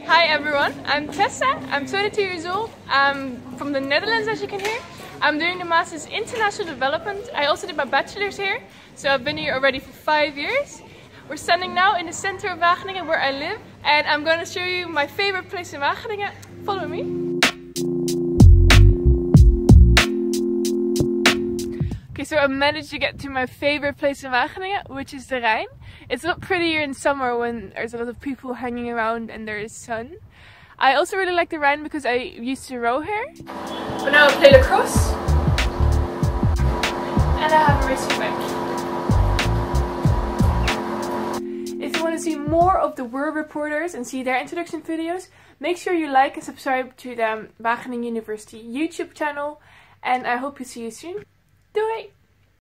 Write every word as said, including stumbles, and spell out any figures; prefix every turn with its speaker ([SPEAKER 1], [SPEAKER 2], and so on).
[SPEAKER 1] Hi everyone, I'm Tessa, I'm twenty-two years old, I'm from the Netherlands as you can hear. I'm doing the Masters International Development. I also did my bachelor's here, so I've been here already for five years. We're standing now in the center of Wageningen where I live, and I'm going to show you my favorite place in Wageningen. Follow me. Okay, so I managed to get to my favorite place in Wageningen, which is the Rijn. It's a lot prettier in summer when there's a lot of people hanging around and there is sun. I also really like the Rijn because I used to row here. But now I play lacrosse. And I have a racing bike. If you want to see more of the World Reporters and see their introduction videos, make sure you like and subscribe to the Wageningen University YouTube channel. And I hope to see you soon. Doei!